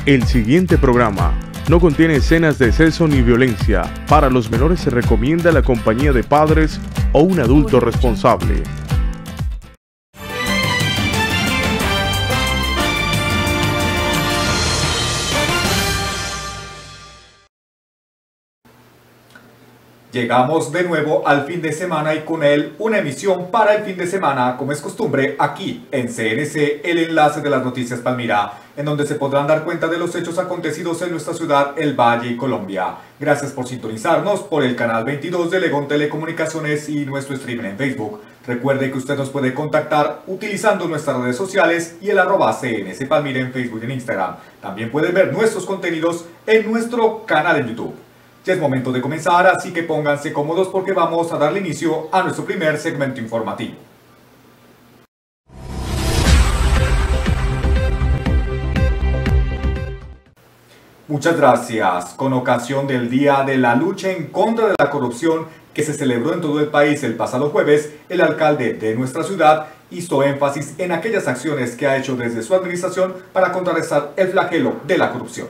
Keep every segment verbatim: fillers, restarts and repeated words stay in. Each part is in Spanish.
El siguiente programa no contiene escenas de sexo ni violencia. Para los menores se recomienda la compañía de padres o un adulto responsable. Llegamos de nuevo al fin de semana y con él una emisión para el fin de semana, como es costumbre, aquí en C N C, el enlace de las noticias Palmira, en donde se podrán dar cuenta de los hechos acontecidos en nuestra ciudad, El Valle y Colombia. Gracias por sintonizarnos por el canal veintidós de Legón Telecomunicaciones y nuestro streaming en Facebook. Recuerde que usted nos puede contactar utilizando nuestras redes sociales y el arroba C N C Palmira en Facebook y en Instagram. También puede ver nuestros contenidos en nuestro canal en YouTube. Ya es momento de comenzar, así que pónganse cómodos porque vamos a darle inicio a nuestro primer segmento informativo. Muchas gracias. Con ocasión del Día de la Lucha en contra de la Corrupción que se celebró en todo el país el pasado jueves, el alcalde de nuestra ciudad hizo énfasis en aquellas acciones que ha hecho desde su administración para contrarrestar el flagelo de la corrupción.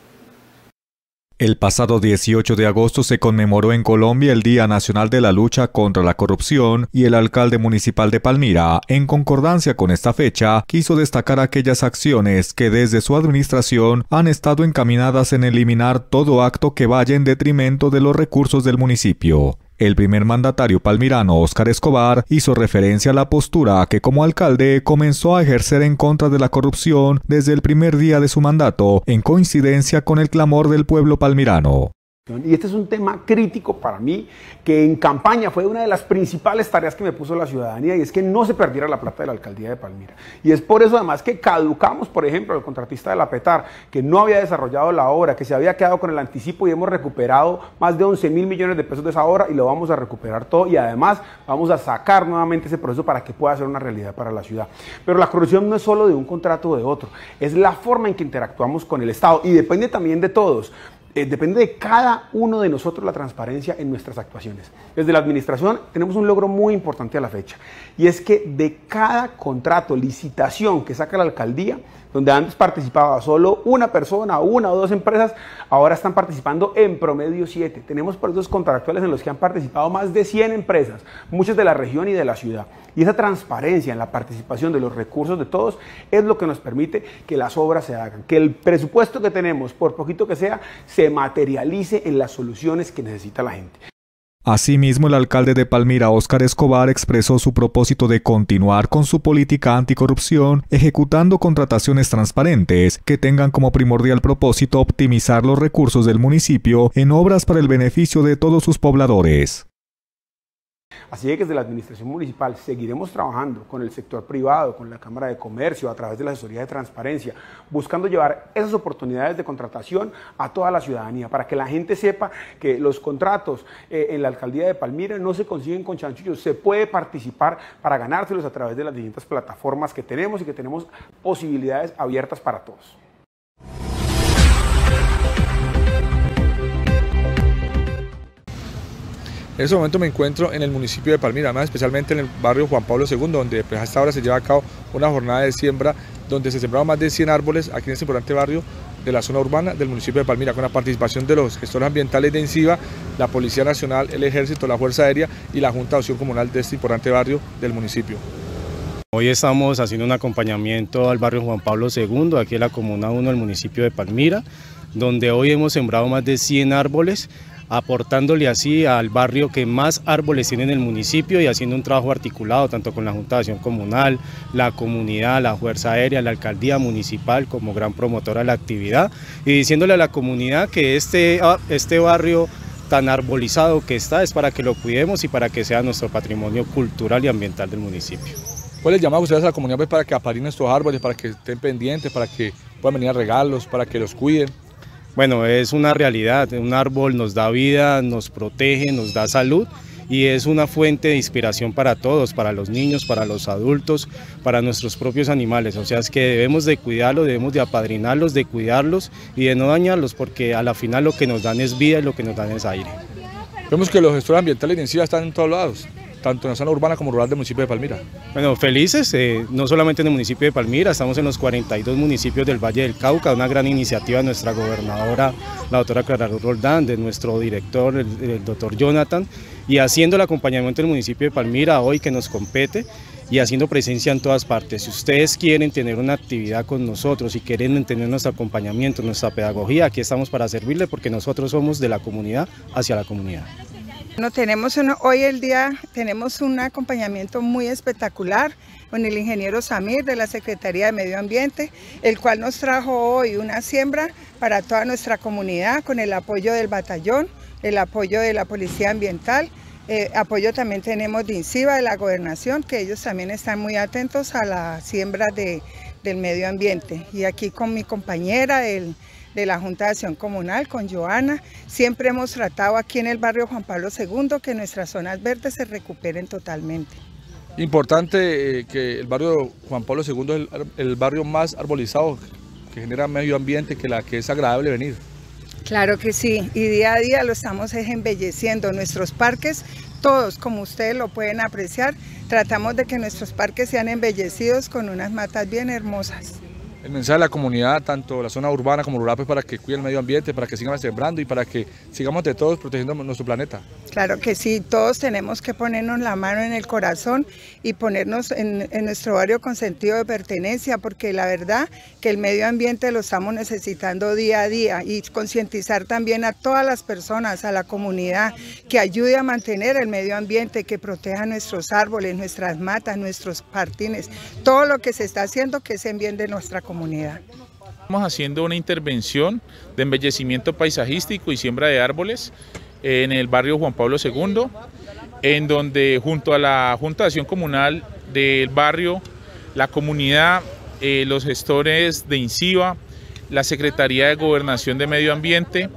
El pasado dieciocho de agosto se conmemoró en Colombia el Día Nacional de la Lucha contra la Corrupción y el alcalde municipal de Palmira, en concordancia con esta fecha, quiso destacar aquellas acciones que desde su administración han estado encaminadas en eliminar todo acto que vaya en detrimento de los recursos del municipio. El primer mandatario palmirano, Óscar Escobar, hizo referencia a la postura que como alcalde comenzó a ejercer en contra de la corrupción desde el primer día de su mandato, en coincidencia con el clamor del pueblo palmirano. Y este es un tema crítico para mí, que en campaña fue una de las principales tareas que me puso la ciudadanía, y es que no se perdiera la plata de la alcaldía de Palmira. Y es por eso además que caducamos, por ejemplo, al contratista de la Petar, que no había desarrollado la obra, que se había quedado con el anticipo, y hemos recuperado más de once mil millones de pesos de esa obra y lo vamos a recuperar todo, y además vamos a sacar nuevamente ese proceso para que pueda ser una realidad para la ciudad. Pero la corrupción no es solo de un contrato o de otro, es la forma en que interactuamos con el Estado, y depende también de todos. Eh, depende de cada uno de nosotros la transparencia en nuestras actuaciones. Desde la administración tenemos un logro muy importante a la fecha, y es que de cada contrato, licitación que saca la alcaldía, donde antes participaba solo una persona, una o dos empresas, ahora están participando en promedio siete. Tenemos procesos contractuales en los que han participado más de cien empresas, muchas de la región y de la ciudad. Y esa transparencia en la participación de los recursos de todos es lo que nos permite que las obras se hagan, que el presupuesto que tenemos, por poquito que sea, se materialice en las soluciones que necesita la gente. Asimismo, el alcalde de Palmira, Óscar Escobar, expresó su propósito de continuar con su política anticorrupción, ejecutando contrataciones transparentes que tengan como primordial propósito optimizar los recursos del municipio en obras para el beneficio de todos sus pobladores. Así que desde la administración municipal seguiremos trabajando con el sector privado, con la Cámara de Comercio, a través de la asesoría de transparencia, buscando llevar esas oportunidades de contratación a toda la ciudadanía, para que la gente sepa que los contratos eh, en la alcaldía de Palmira no se consiguen con chanchullos, se puede participar para ganárselos a través de las distintas plataformas que tenemos y que tenemos posibilidades abiertas para todos. En este momento me encuentro en el municipio de Palmira, más especialmente en el barrio Juan Pablo segundo, donde pues, hasta ahora se lleva a cabo una jornada de siembra, donde se sembraron más de cien árboles aquí en este importante barrio de la zona urbana del municipio de Palmira, con la participación de los gestores ambientales de INCIBA, la Policía Nacional, el Ejército, la Fuerza Aérea y la Junta de Acción Comunal de este importante barrio del municipio. Hoy estamos haciendo un acompañamiento al barrio Juan Pablo segundo, aquí en la Comuna uno del municipio de Palmira, donde hoy hemos sembrado más de cien árboles, aportándole así al barrio que más árboles tiene en el municipio y haciendo un trabajo articulado tanto con la Junta de Acción Comunal, la comunidad, la Fuerza Aérea, la Alcaldía Municipal como gran promotora de la actividad, y diciéndole a la comunidad que este, este barrio tan arbolizado que está es para que lo cuidemos y para que sea nuestro patrimonio cultural y ambiental del municipio. ¿Cuál les llama a ustedes a la comunidad pues, para que apadrinen estos árboles, para que estén pendientes, para que puedan venir a regalos, para que los cuiden? Bueno, es una realidad, un árbol nos da vida, nos protege, nos da salud y es una fuente de inspiración para todos, para los niños, para los adultos, para nuestros propios animales. O sea, es que debemos de cuidarlos, debemos de apadrinarlos, de cuidarlos y de no dañarlos, porque a la final lo que nos dan es vida y lo que nos dan es aire. Vemos que los gestores ambientales de INCIBA están en todos lados, tanto en la zona urbana como rural del municipio de Palmira. Bueno, felices, eh, no solamente en el municipio de Palmira, estamos en los cuarenta y dos municipios del Valle del Cauca, una gran iniciativa de nuestra gobernadora, la doctora Clara Luz Roldán, de nuestro director, el, el doctor Jonathan, y haciendo el acompañamiento del municipio de Palmira hoy que nos compete, y haciendo presencia en todas partes. Si ustedes quieren tener una actividad con nosotros y quieren tener nuestro acompañamiento, nuestra pedagogía, aquí estamos para servirle porque nosotros somos de la comunidad hacia la comunidad. No, tenemos uno, hoy el día tenemos un acompañamiento muy espectacular con el ingeniero Samir de la Secretaría de Medio Ambiente, el cual nos trajo hoy una siembra para toda nuestra comunidad con el apoyo del batallón, el apoyo de la Policía Ambiental. Eh, apoyo también tenemos de INCIBA, de la Gobernación, que ellos también están muy atentos a la siembra de, del medio ambiente. Y aquí con mi compañera del, de la Junta de Acción Comunal, con Joana, siempre hemos tratado aquí en el barrio Juan Pablo segundo que nuestras zonas verdes se recuperen totalmente. Importante eh, que el barrio Juan Pablo segundo es el, el barrio más arbolizado, que genera medio ambiente, que, la, que es agradable venir. Claro que sí, y día a día lo estamos embelleciendo. Nuestros parques, todos, como ustedes lo pueden apreciar, tratamos de que nuestros parques sean embellecidos con unas matas bien hermosas. El mensaje de la comunidad, tanto la zona urbana como rural, pues para que cuiden el medio ambiente, para que sigan sembrando y para que sigamos de todos protegiendo nuestro planeta. Claro que sí, todos tenemos que ponernos la mano en el corazón y ponernos en, en nuestro barrio con sentido de pertenencia, porque la verdad que el medio ambiente lo estamos necesitando día a día, y concientizar también a todas las personas, a la comunidad, que ayude a mantener el medio ambiente, que proteja nuestros árboles, nuestras matas, nuestros jardines, todo lo que se está haciendo que es en bien de nuestra comunidad. Comunidad. Estamos haciendo una intervención de embellecimiento paisajístico y siembra de árboles en el barrio Juan Pablo segundo, en donde junto a la Junta de Acción Comunal del barrio, la comunidad, eh, los gestores de INCIBA, la Secretaría de Gobernación de Medio Ambiente,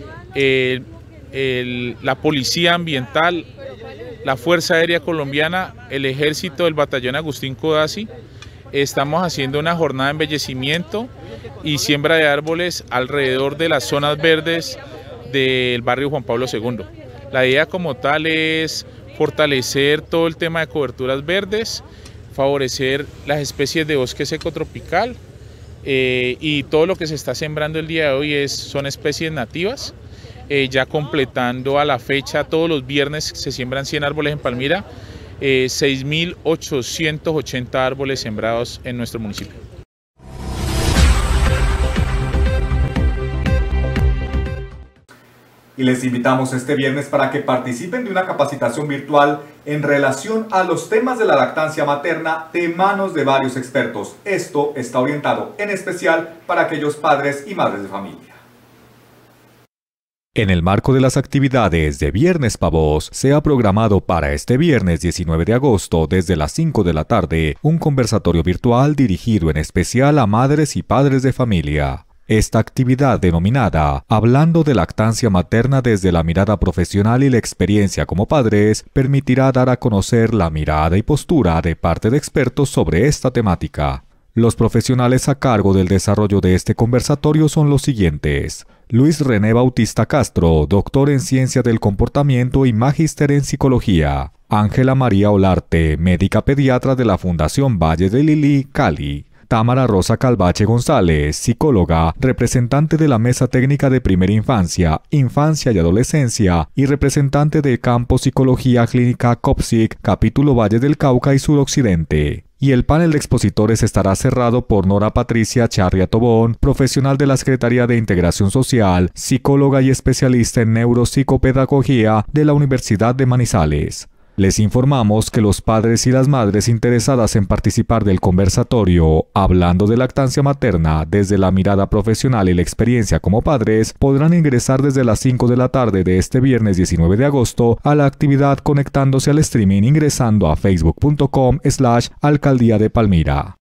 eh, el, la Policía Ambiental, la Fuerza Aérea Colombiana, el Ejército del Batallón Agustín Codazzi, estamos haciendo una jornada de embellecimiento y siembra de árboles alrededor de las zonas verdes del barrio Juan Pablo segundo. La idea como tal es fortalecer todo el tema de coberturas verdes, favorecer las especies de bosque seco tropical, eh, y todo lo que se está sembrando el día de hoy es, son especies nativas. Eh, ya completando a la fecha, todos los viernes se siembran cien árboles en Palmira, Eh, seis mil ochocientos ochenta árboles sembrados en nuestro municipio. Y les invitamos este viernes para que participen de una capacitación virtual en relación a los temas de la lactancia materna de manos de varios expertos. Esto está orientado en especial para aquellos padres y madres de familia. En el marco de las actividades de Viernes Pa' Vos, se ha programado para este viernes diecinueve de agosto desde las cinco de la tarde un conversatorio virtual dirigido en especial a madres y padres de familia. Esta actividad denominada Hablando de lactancia materna desde la mirada profesional y la experiencia como padres permitirá dar a conocer la mirada y postura de parte de expertos sobre esta temática. Los profesionales a cargo del desarrollo de este conversatorio son los siguientes: Luis René Bautista Castro, doctor en Ciencia del Comportamiento y magíster en Psicología; Ángela María Olarte, médica pediatra de la Fundación Valle de Lili, Cali; Támara Rosa Calvache González, psicóloga, representante de la Mesa Técnica de Primera Infancia, Infancia y Adolescencia y representante de Campo Psicología Clínica COPSIC, Capítulo Valle del Cauca y Suroccidente. Y el panel de expositores estará cerrado por Nora Patricia Charria Tobón, profesional de la Secretaría de Integración Social, psicóloga y especialista en neuropsicopedagogía de la Universidad de Manizales. Les informamos que los padres y las madres interesadas en participar del conversatorio Hablando de lactancia materna desde la mirada profesional y la experiencia como padres podrán ingresar desde las cinco de la tarde de este viernes diecinueve de agosto a la actividad conectándose al streaming ingresando a facebook punto com slash alcaldía de Palmira.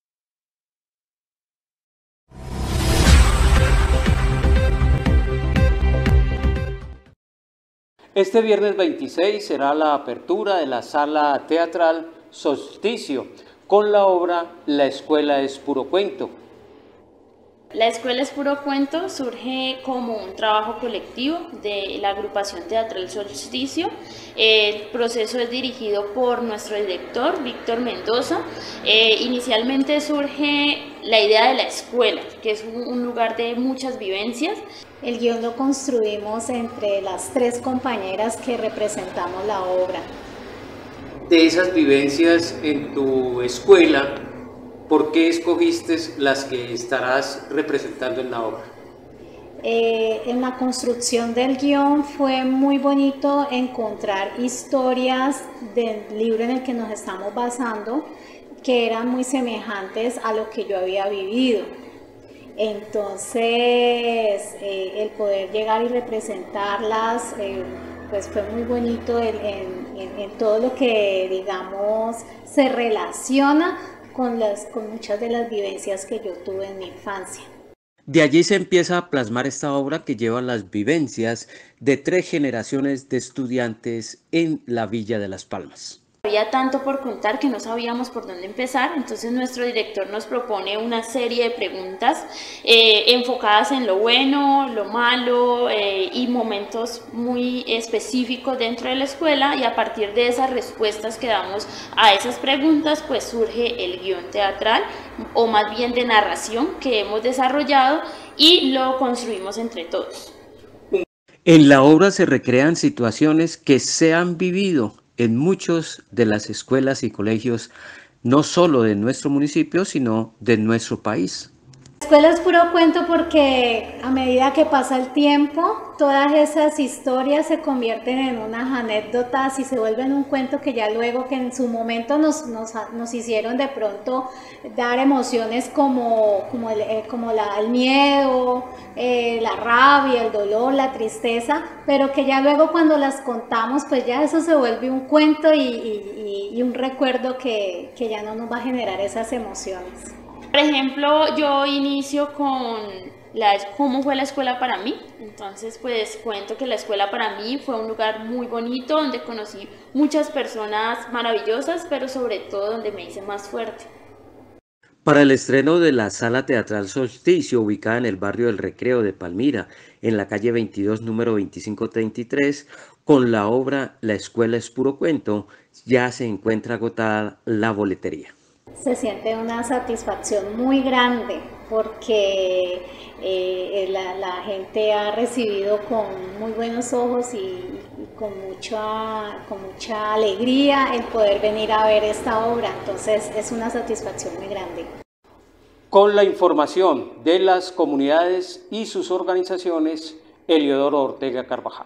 Este viernes veintiséis será la apertura de la sala teatral Solsticio con la obra La escuela es puro cuento. La Escuela es Puro Cuento surge como un trabajo colectivo de la agrupación teatral Solsticio. El proceso es dirigido por nuestro director, Víctor Mendoza. Eh, inicialmente surge la idea de la escuela, que es un, un lugar de muchas vivencias. El guión lo construimos entre las tres compañeras que representamos la obra. De esas vivencias en tu escuela, ¿por qué escogiste las que estarás representando en la obra? Eh, en la construcción del guión fue muy bonito encontrar historias del libro en el que nos estamos basando que eran muy semejantes a lo que yo había vivido. Entonces, eh, el poder llegar y representarlas, eh, pues fue muy bonito en, en, en, en todo lo que, digamos, se relaciona Con, las, con muchas de las vivencias que yo tuve en mi infancia. De allí se empieza a plasmar esta obra que lleva las vivencias de tres generaciones de estudiantes en la Villa de Las Palmas. Había tanto por contar que no sabíamos por dónde empezar, entonces nuestro director nos propone una serie de preguntas eh, enfocadas en lo bueno, lo malo eh, y momentos muy específicos dentro de la escuela, y a partir de esas respuestas que damos a esas preguntas pues surge el guión teatral, o más bien de narración, que hemos desarrollado y lo construimos entre todos. En la obra se recrean situaciones que se han vivido en muchas de las escuelas y colegios, no solo de nuestro municipio, sino de nuestro país. La escuela es puro cuento porque a medida que pasa el tiempo, todas esas historias se convierten en unas anécdotas y se vuelven un cuento que ya luego, que en su momento nos, nos, nos hicieron de pronto dar emociones como, como, el, eh, como la, el miedo, eh, la rabia, el dolor, la tristeza, pero que ya luego cuando las contamos, pues ya eso se vuelve un cuento y, y, y un recuerdo que, que ya no nos va a generar esas emociones. Por ejemplo, yo inicio con la, cómo fue la escuela para mí. Entonces, pues cuento que la escuela para mí fue un lugar muy bonito, donde conocí muchas personas maravillosas, pero sobre todo donde me hice más fuerte. Para el estreno de la Sala Teatral Solsticio, ubicada en el barrio del Recreo de Palmira, en la calle veintidós, número veinticinco treinta y tres, con la obra La Escuela es Puro Cuento, ya se encuentra agotada la boletería. Se siente una satisfacción muy grande porque eh, la, la gente ha recibido con muy buenos ojos y, y con, mucha, con mucha alegría el poder venir a ver esta obra, entonces es una satisfacción muy grande. Con la información de las comunidades y sus organizaciones, Eliodoro Ortega Carvajal.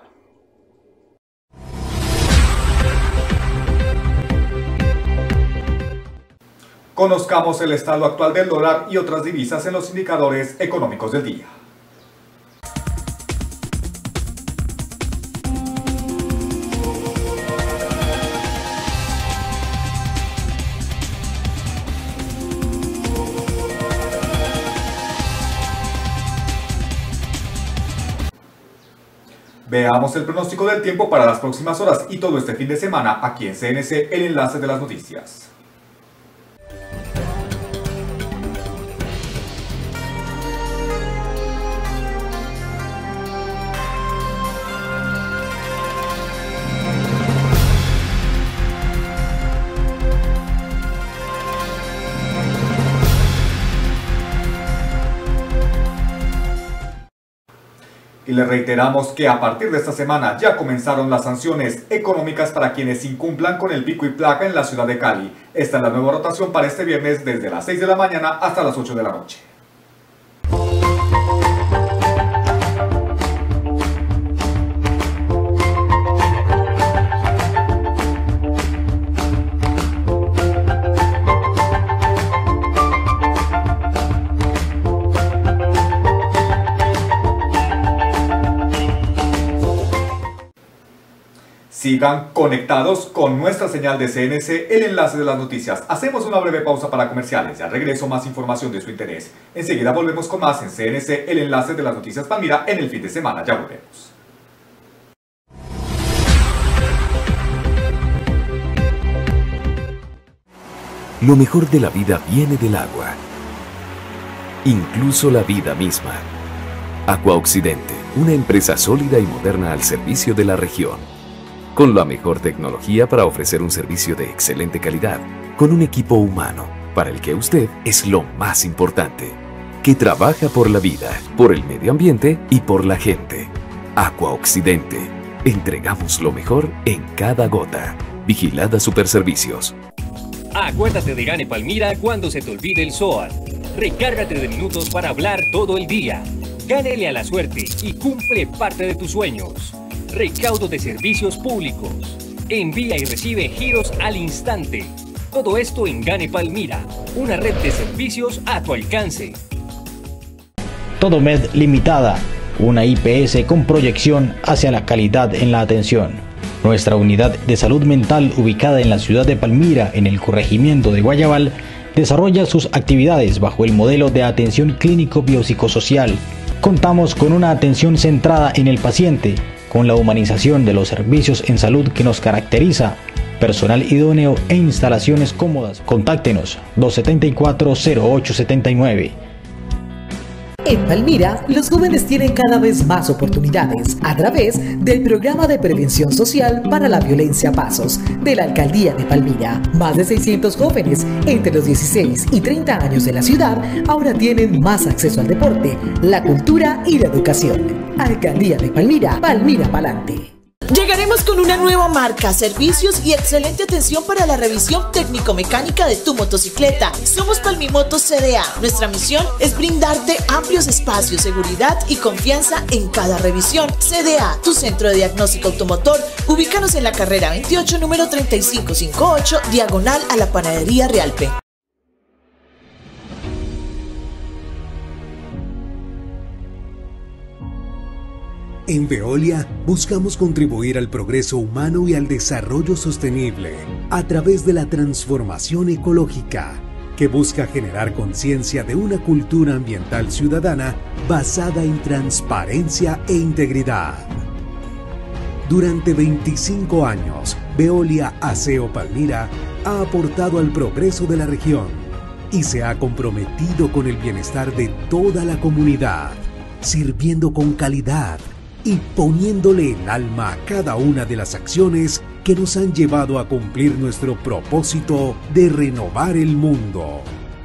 Conozcamos el estado actual del dólar y otras divisas en los indicadores económicos del día. Veamos el pronóstico del tiempo para las próximas horas y todo este fin de semana aquí en C N C, el enlace de las noticias. Y le reiteramos que a partir de esta semana ya comenzaron las sanciones económicas para quienes incumplan con el pico y placa en la ciudad de Cali. Esta es la nueva rotación para este viernes desde las seis de la mañana hasta las ocho de la noche. Sigan conectados con nuestra señal de C N C, el enlace de las noticias. Hacemos una breve pausa para comerciales y al regreso más información de su interés. Enseguida volvemos con más en C N C, el enlace de las noticias Palmira en el fin de semana. Ya volvemos. Lo mejor de la vida viene del agua. incluso la vida misma. Aqua Occidente, una empresa sólida y moderna al servicio de la región, con la mejor tecnología para ofrecer un servicio de excelente calidad, con un equipo humano, para el que usted es lo más importante, que trabaja por la vida, por el medio ambiente y por la gente. Aqua Occidente, entregamos lo mejor en cada gota. Vigilada Superservicios. Acuérdate de Gane Palmira cuando se te olvide el S O A T. Recárgate de minutos para hablar todo el día. Gánele a la suerte y cumple parte de tus sueños. Recaudo de servicios públicos. Envía y recibe giros al instante. Todo esto en Gane Palmira, una red de servicios a tu alcance. Todomed Limitada, una I P S con proyección hacia la calidad en la atención. Nuestra unidad de salud mental, ubicada en la ciudad de Palmira, en el corregimiento de Guayabal, desarrolla sus actividades bajo el modelo de atención clínico-biopsicosocial. Contamos con una atención centrada en el paciente, con la humanización de los servicios en salud que nos caracteriza, personal idóneo e instalaciones cómodas. Contáctenos dos siete cuatro, cero ocho siete nueve. En Palmira, los jóvenes tienen cada vez más oportunidades a través del Programa de Prevención Social para la Violencia Pasos de la Alcaldía de Palmira. Más de seiscientos jóvenes entre los dieciséis y treinta años de la ciudad ahora tienen más acceso al deporte, la cultura y la educación. Alcaldía de Palmira, Palmira Pa'lante. Llegaremos con una nueva marca, servicios y excelente atención para la revisión técnico-mecánica de tu motocicleta. Somos Palmimotos C D A. Nuestra misión es brindarte amplios espacios, seguridad y confianza en cada revisión. C D A, tu centro de diagnóstico automotor. Ubícanos en la carrera veintiocho, número treinta y cinco cincuenta y ocho, diagonal a la panadería Realpe. En Veolia buscamos contribuir al progreso humano y al desarrollo sostenible a través de la transformación ecológica, que busca generar conciencia de una cultura ambiental ciudadana basada en transparencia e integridad. Durante veinticinco años, Veolia Aseo Palmira ha aportado al progreso de la región y se ha comprometido con el bienestar de toda la comunidad, sirviendo con calidad y poniéndole el alma a cada una de las acciones que nos han llevado a cumplir nuestro propósito de renovar el mundo.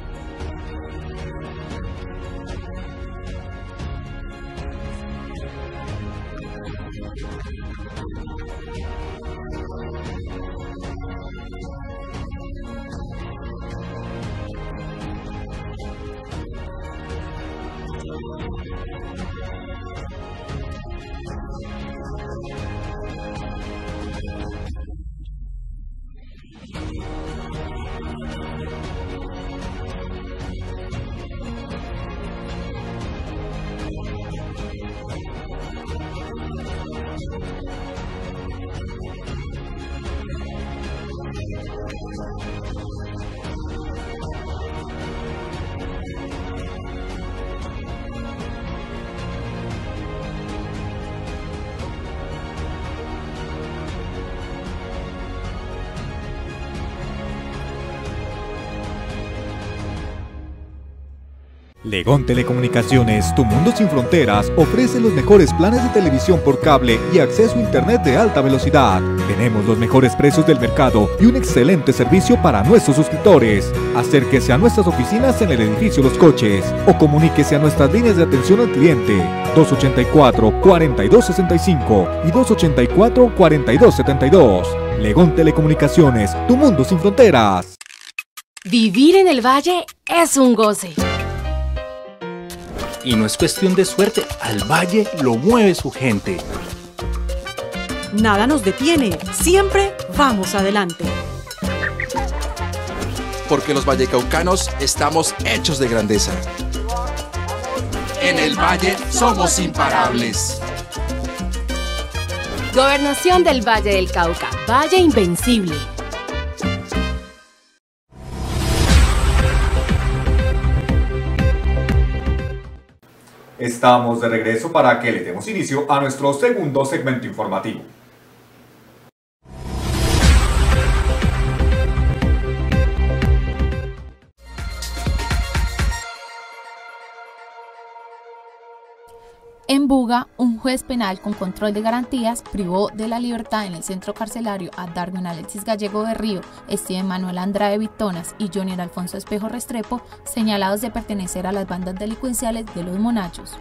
Legón Telecomunicaciones, tu mundo sin fronteras, ofrece los mejores planes de televisión por cable y acceso a internet de alta velocidad. Tenemos los mejores precios del mercado y un excelente servicio para nuestros suscriptores. Acérquese a nuestras oficinas en el edificio Los Coches o comuníquese a nuestras líneas de atención al cliente dos ochenta y cuatro, cuarenta y dos sesenta y cinco y dos ochenta y cuatro, cuarenta y dos setenta y dos. Legón Telecomunicaciones, tu mundo sin fronteras. Vivir en el Valle es un goce. Y no es cuestión de suerte, al Valle lo mueve su gente. Nada nos detiene, siempre vamos adelante. Porque los vallecaucanos estamos hechos de grandeza. En el Valle somos imparables. Gobernación del Valle del Cauca, Valle Invencible. Estamos de regreso para que le demos inicio a nuestro segundo segmento informativo. En Buga, un juez penal con control de garantías privó de la libertad en el centro carcelario a Darwin Alexis Gallego de Río, Steven Manuel Andrade Vitonas y Junior Alfonso Espejo Restrepo, señalados de pertenecer a las bandas delincuenciales de los Monachos.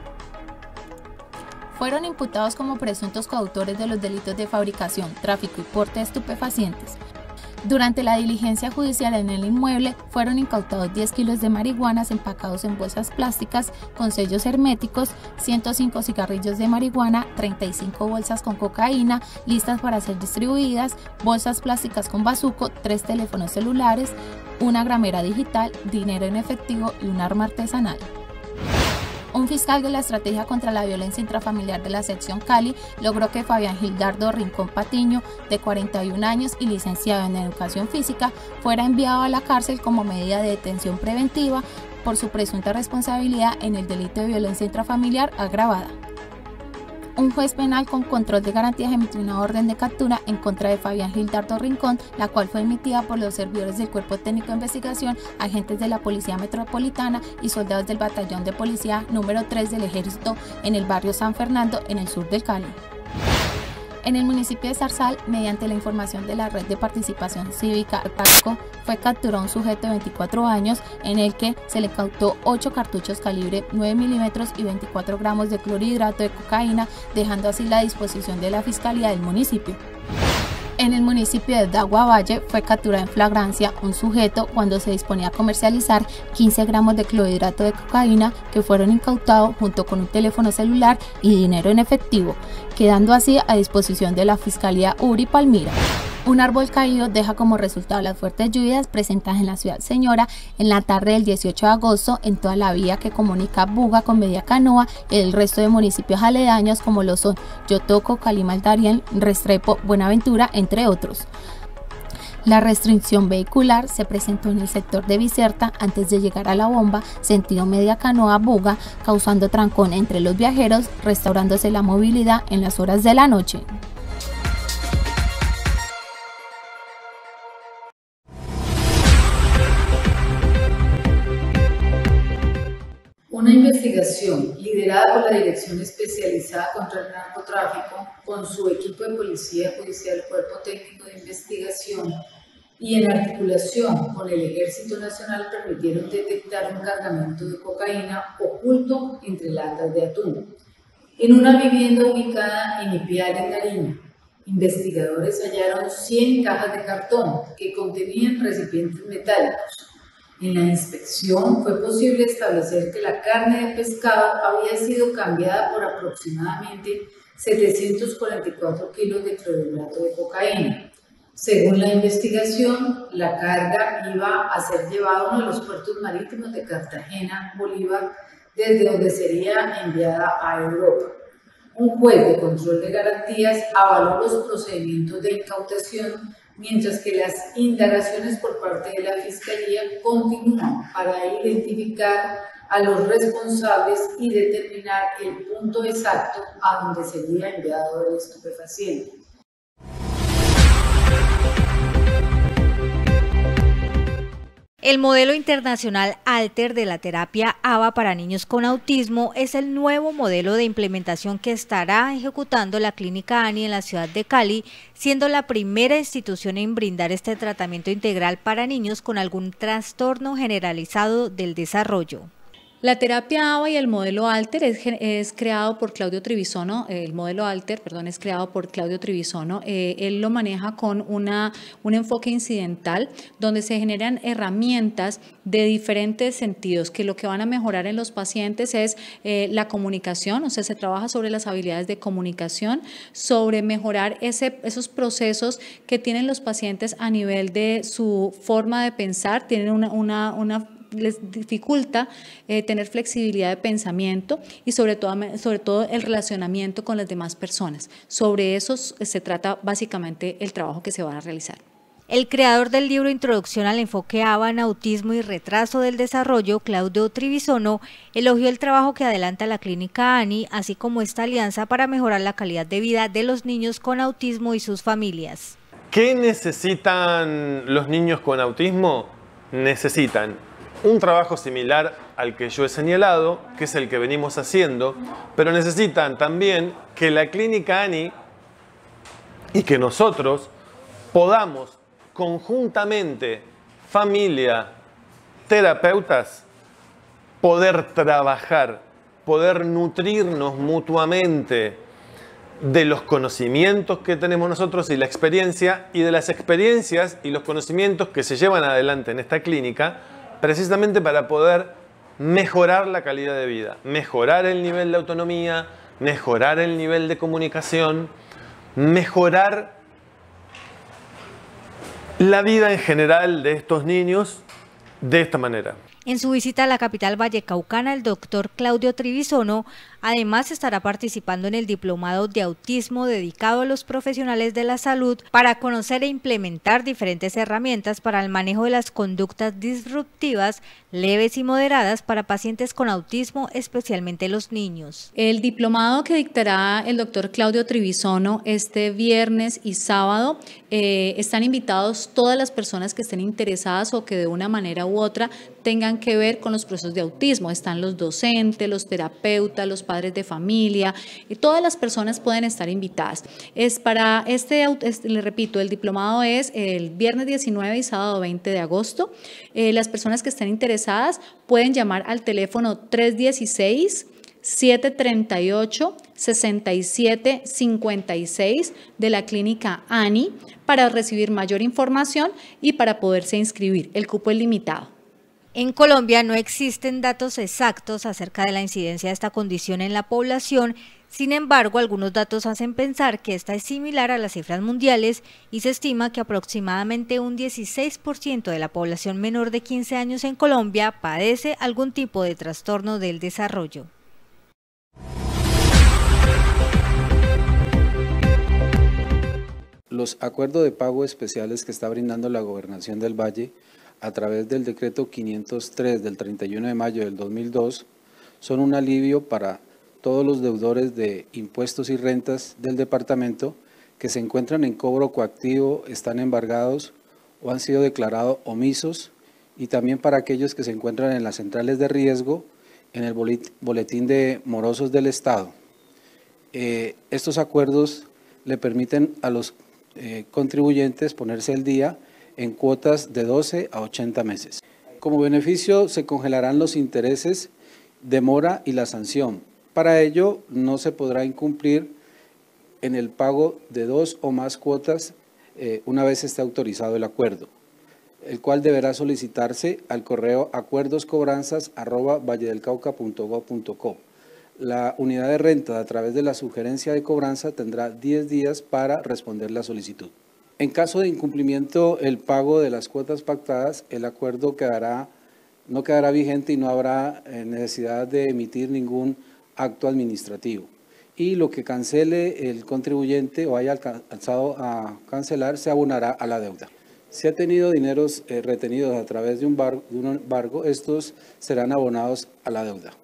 Fueron imputados como presuntos coautores de los delitos de fabricación, tráfico y porte de estupefacientes. Durante la diligencia judicial en el inmueble fueron incautados diez kilos de marihuanas empacados en bolsas plásticas con sellos herméticos, ciento cinco cigarrillos de marihuana, treinta y cinco bolsas con cocaína listas para ser distribuidas, bolsas plásticas con bazuco, tres teléfonos celulares, una gramera digital, dinero en efectivo y un arma artesanal. Un fiscal de la Estrategia contra la Violencia Intrafamiliar de la sección Cali logró que Fabián Gildardo Rincón Patiño, de cuarenta y un años y licenciado en Educación Física, fuera enviado a la cárcel como medida de detención preventiva por su presunta responsabilidad en el delito de violencia intrafamiliar agravada. Un juez penal con control de garantías emitió una orden de captura en contra de Fabián Gildardo Rincón, la cual fue emitida por los servidores del Cuerpo Técnico de Investigación, agentes de la Policía Metropolitana y soldados del Batallón de Policía número tres del Ejército en el barrio San Fernando, en el sur del Cali. En el municipio de Zarzal, mediante la información de la Red de Participación Cívica PACO, fue capturado un sujeto de veinticuatro años en el que se le incautó ocho cartuchos calibre nueve milímetros y veinticuatro gramos de clorhidrato de cocaína, dejando así la disposición de la Fiscalía del municipio. En el municipio de Dagua Valle fue capturado en flagrancia un sujeto cuando se disponía a comercializar quince gramos de clorhidrato de cocaína que fueron incautados junto con un teléfono celular y dinero en efectivo, quedando así a disposición de la Fiscalía Uri Palmira. Un árbol caído deja como resultado las fuertes lluvias presentadas en la ciudad Señora en la tarde del dieciocho de agosto en toda la vía que comunica Buga con Media Canoa y el resto de municipios aledaños como lo son Yotoco, Calimal Darién, Restrepo, Buenaventura, entre otros. La restricción vehicular se presentó en el sector de Bicerta antes de llegar a La Bomba, sentido Media Canoa Buga, causando trancón entre los viajeros, restaurándose la movilidad en las horas de la noche. Una investigación liderada por la Dirección Especializada contra el Narcotráfico, con su equipo de Policía Judicial, Cuerpo Técnico de Investigación y en articulación con el Ejército Nacional, permitieron detectar un cargamento de cocaína oculto entre latas de atún en una vivienda ubicada en Ipial, en Nariño. Investigadores hallaron cien cajas de cartón que contenían recipientes metálicos. En la inspección fue posible establecer que la carne de pescado había sido cambiada por aproximadamente setecientos cuarenta y cuatro kilos de clorhidrato de cocaína. Según la investigación, la carga iba a ser llevada a uno de los puertos marítimos de Cartagena, Bolívar, desde donde sería enviada a Europa. Un juez de control de garantías avaló los procedimientos de incautación, mientras que las indagaciones por parte de la Fiscalía continúan para identificar a los responsables y determinar el punto exacto a donde sería enviado el estupefaciente. El modelo internacional ALTER de la terapia A B A para niños con autismo es el nuevo modelo de implementación que estará ejecutando la Clínica ANI en la ciudad de Cali, siendo la primera institución en brindar este tratamiento integral para niños con algún trastorno generalizado del desarrollo. La terapia A B A y el modelo ALTER es, es creado por Claudio Trivisono, eh, el modelo ALTER, perdón, es creado por Claudio Trivisono. Eh, él lo maneja con una, un enfoque incidental donde se generan herramientas de diferentes sentidos que lo que van a mejorar en los pacientes es eh, la comunicación, o sea, se trabaja sobre las habilidades de comunicación, sobre mejorar ese, esos procesos que tienen los pacientes a nivel de su forma de pensar, tienen una, una, una les dificulta eh, tener flexibilidad de pensamiento y sobre todo, sobre todo el relacionamiento con las demás personas. Sobre eso se trata básicamente el trabajo que se va a realizar. El creador del libro Introducción al enfoque A B A en autismo y retraso del desarrollo, Claudio Trivisono, elogió el trabajo que adelanta la Clínica ANI, así como esta alianza para mejorar la calidad de vida de los niños con autismo y sus familias. ¿Qué necesitan los niños con autismo? Necesitan un trabajo similar al que yo he señalado, que es el que venimos haciendo, pero necesitan también que la Clínica ANI y que nosotros podamos conjuntamente, familia, terapeutas, poder trabajar, poder nutrirnos mutuamente de los conocimientos que tenemos nosotros y la experiencia, y de las experiencias y los conocimientos que se llevan adelante en esta clínica, precisamente para poder mejorar la calidad de vida, mejorar el nivel de autonomía, mejorar el nivel de comunicación, mejorar la vida en general de estos niños de esta manera. En su visita a la capital vallecaucana, el doctor Claudio Trivisono además estará participando en el diplomado de autismo dedicado a los profesionales de la salud para conocer e implementar diferentes herramientas para el manejo de las conductas disruptivas leves y moderadas para pacientes con autismo, especialmente los niños. El diplomado que dictará el doctor Claudio Trivisono este viernes y sábado, eh, están invitados todas las personas que estén interesadas o que de una manera u otra tengan que ver con los procesos de autismo. Están los docentes, los terapeutas, los padres de familia, y todas las personas pueden estar invitadas. Es para este, este, le repito, el diplomado es el viernes diecinueve y sábado veinte de agosto. Eh, las personas que estén interesadas pueden llamar al teléfono tres uno seis, siete tres ocho, seis siete cinco seis de la clínica ANI para recibir mayor información y para poderse inscribir. El cupo es limitado. En Colombia no existen datos exactos acerca de la incidencia de esta condición en la población. Sin embargo, algunos datos hacen pensar que esta es similar a las cifras mundiales y se estima que aproximadamente un dieciséis por ciento de la población menor de quince años en Colombia padece algún tipo de trastorno del desarrollo. Los acuerdos de pago especiales que está brindando la Gobernación del Valle a través del decreto quinientos tres del treinta y uno de mayo del dos mil dos son un alivio para todos los deudores de impuestos y rentas del departamento que se encuentran en cobro coactivo, están embargados o han sido declarados omisos, y también para aquellos que se encuentran en las centrales de riesgo en el boletín de morosos del Estado. Eh, estos acuerdos le permiten a los eh, contribuyentes ponerse al día en cuotas de doce a ochenta meses. Como beneficio se congelarán los intereses, demora y la sanción. Para ello no se podrá incumplir en el pago de dos o más cuotas eh, una vez esté autorizado el acuerdo, el cual deberá solicitarse al correo acuerdoscobranzas arroba valledelcauca punto gob punto co. La unidad de renta a través de la sugerencia de cobranza tendrá diez días para responder la solicitud. En caso de incumplimiento el pago de las cuotas pactadas, el acuerdo quedará, no quedará vigente y no habrá necesidad de emitir ningún acto administrativo. Y lo que cancele el contribuyente o haya alcanzado a cancelar se abonará a la deuda. Si ha tenido dineros eh, retenidos a través de un, bar, de un embargo, estos serán abonados a la deuda.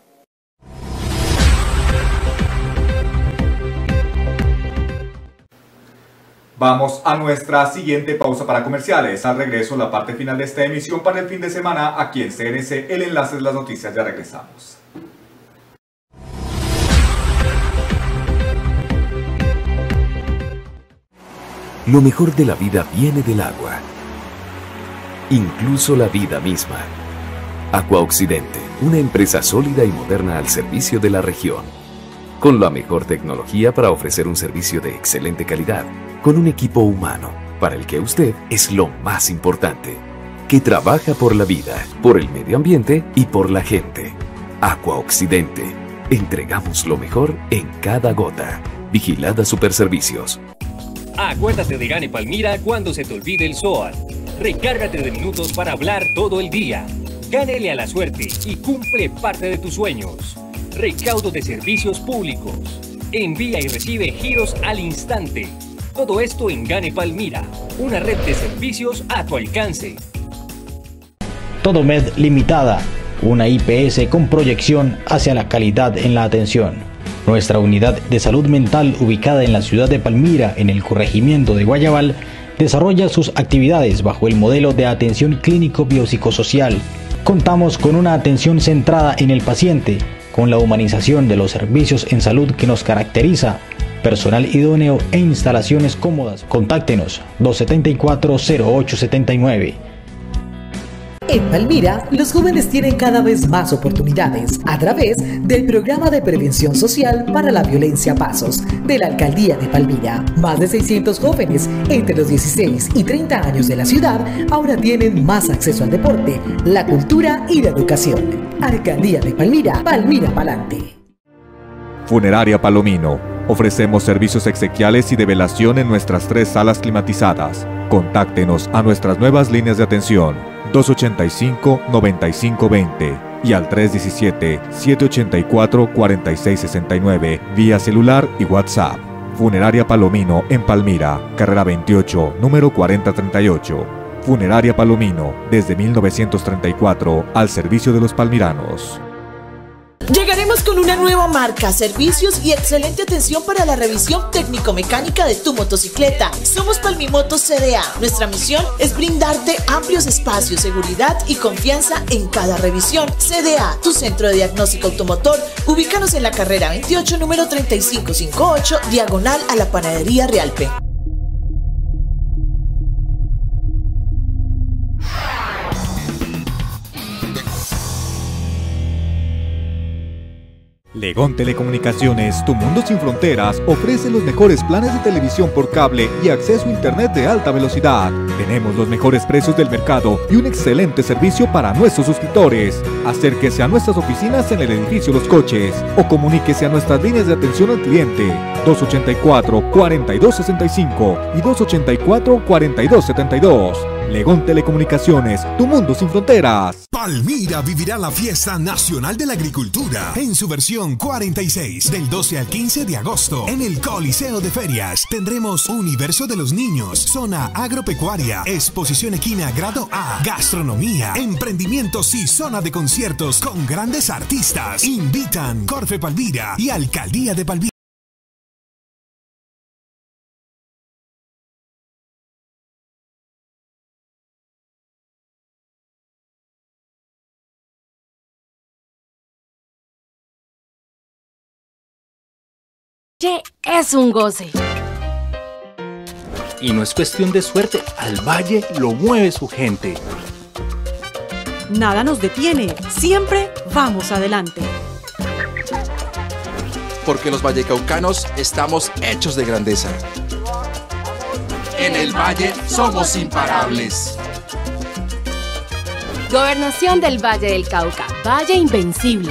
Vamos a nuestra siguiente pausa para comerciales. Al regreso, la parte final de esta emisión para el fin de semana aquí en C N C, el enlace de las noticias. Ya regresamos. Lo mejor de la vida viene del agua, incluso la vida misma. Aqua Occidente, una empresa sólida y moderna al servicio de la región, con la mejor tecnología para ofrecer un servicio de excelente calidad, con un equipo humano, para el que usted es lo más importante, que trabaja por la vida, por el medio ambiente y por la gente. Aqua Occidente, entregamos lo mejor en cada gota. Vigilada Superservicios. Acuérdate de Gane Palmira cuando se te olvide el S O A T. Recárgate de minutos para hablar todo el día. Gánele a la suerte y cumple parte de tus sueños. Recaudo de servicios públicos. Envía y recibe giros al instante. Todo esto en Gane Palmira, una red de servicios a tu alcance. Todomed Limitada, una I P S con proyección hacia la calidad en la atención. Nuestra unidad de salud mental, ubicada en la ciudad de Palmira, en el corregimiento de Guayabal, desarrolla sus actividades bajo el modelo de atención clínico biopsicosocial, Contamos con una atención centrada en el paciente, con la humanización de los servicios en salud que nos caracteriza, personal idóneo e instalaciones cómodas. Contáctenos dos siete cuatro, cero ocho siete nueve. En Palmira, los jóvenes tienen cada vez más oportunidades a través del Programa de Prevención Social para la Violencia Pasos de la Alcaldía de Palmira. Más de seiscientos jóvenes entre los dieciséis y treinta años de la ciudad ahora tienen más acceso al deporte, la cultura y la educación. Alcaldía de Palmira, Palmira Pa'lante. Funeraria Palomino. Ofrecemos servicios exequiales y de velación en nuestras tres salas climatizadas. Contáctenos a nuestras nuevas líneas de atención dos ochenta y cinco, noventa y cinco veinte y al tres diecisiete, siete ochenta y cuatro, cuarenta y seis sesenta y nueve vía celular y WhatsApp. Funeraria Palomino en Palmira, carrera veintiocho, número cuarenta treinta y ocho. Funeraria Palomino, desde mil novecientos treinta y cuatro, al servicio de los palmiranos. Llegaremos con una nueva marca, servicios y excelente atención para la revisión técnico-mecánica de tu motocicleta. Somos Palmimotos C D A. Nuestra misión es brindarte amplios espacios, seguridad y confianza en cada revisión. C D A, tu centro de diagnóstico automotor. Ubícanos en la carrera veintiocho, número treinta y cinco cincuenta y ocho, diagonal a la panadería Realpe. Legón Telecomunicaciones, tu mundo sin fronteras, ofrece los mejores planes de televisión por cable y acceso a internet de alta velocidad. Tenemos los mejores precios del mercado y un excelente servicio para nuestros suscriptores. Acérquese a nuestras oficinas en el edificio Los Coches o comuníquese a nuestras líneas de atención al cliente dos ochenta y cuatro, cuarenta y dos sesenta y cinco y dos ochenta y cuatro, cuarenta y dos setenta y dos. Legón Telecomunicaciones, tu mundo sin fronteras. Palmira vivirá la Fiesta Nacional de la Agricultura en su versión cuarenta y seis, del doce al quince de agosto. En el Coliseo de Ferias tendremos Universo de los Niños, zona agropecuaria, exposición equina grado A, gastronomía, emprendimientos y zona de conciertos con grandes artistas. Invitan Corfe Palmira y Alcaldía de Palmira. Che, es un goce. Y no es cuestión de suerte, al Valle lo mueve su gente. Nada nos detiene, siempre vamos adelante. Porque los vallecaucanos estamos hechos de grandeza. En el Valle somos imparables. Gobernación del Valle del Cauca, Valle Invencible.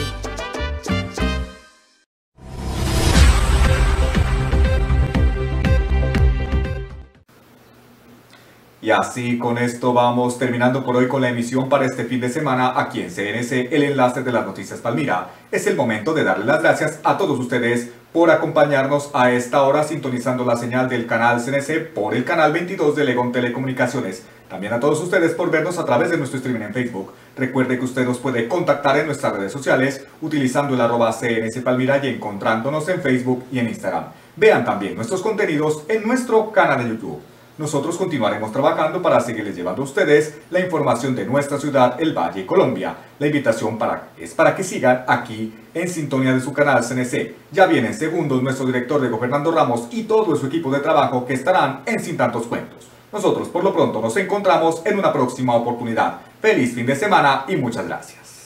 Y así con esto vamos terminando por hoy con la emisión para este fin de semana aquí en C N C, el enlace de las noticias Palmira. Es el momento de darle las gracias a todos ustedes por acompañarnos a esta hora sintonizando la señal del canal C N C por el canal veintidós de Legón Telecomunicaciones. También a todos ustedes por vernos a través de nuestro streaming en Facebook. Recuerde que usted nos puede contactar en nuestras redes sociales utilizando el arroba C N C Palmira y encontrándonos en Facebook y en Instagram. Vean también nuestros contenidos en nuestro canal de YouTube. Nosotros continuaremos trabajando para seguirles llevando a ustedes la información de nuestra ciudad, el Valle, Colombia. La invitación para, es para que sigan aquí en sintonía de su canal C N C. Ya vienen segundos nuestro director Diego Fernando Ramos y todo su equipo de trabajo que estarán en Sin Tantos Cuentos. Nosotros por lo pronto nos encontramos en una próxima oportunidad. Feliz fin de semana y muchas gracias.